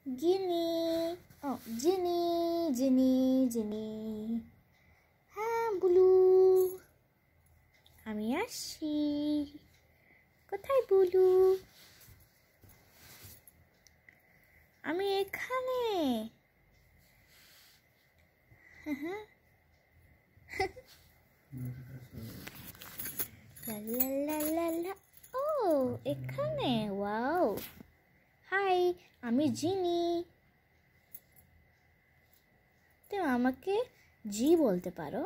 Ginny. Oh, Ginny, Ginny, Ginny. হ্যাঁ বুলু, আমি আসছি। কোথায় বুলু? আমি এখানে। লা লা লা লা লা। ও এখানে, ওয়াও। হাই, আমি জিনি। তুমি আমাকে জি বলতে পারো।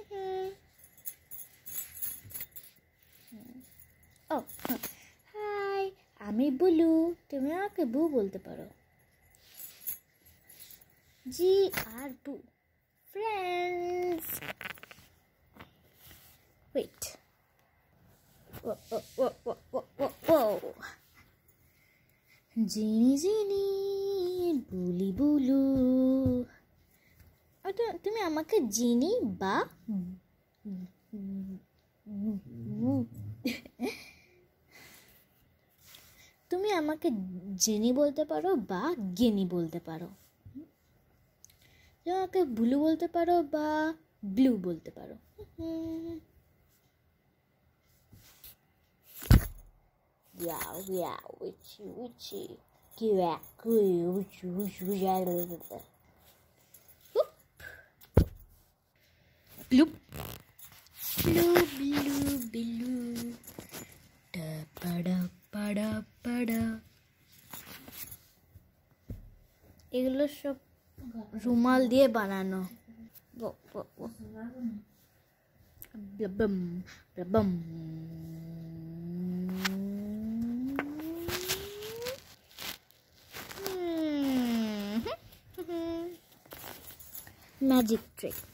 ও হাই, আমি বুলু। তুমি আমাকে বু বলতে পারো। জি আর Bu, friends. Wait, Ginny Ginny, বুলি বুলু। তুমি আমাকে জিনি বা তুমি আমাকে জিনি বলতে পারো বা গিনি বলতে পারো। তুমি আমাকে ব্লু বলতে পারো বা ব্লু বলতে পারো। Wow, wow, witchy, witchy. Quack, witchy, witchy, witchy. Bloop. Blue, blue, blue. Da, ba-da, ba-da, ba-da. এগুলো সব রুমাল দিয়ে বানানো। ব্লাবম ব্লাবম। Magic trick.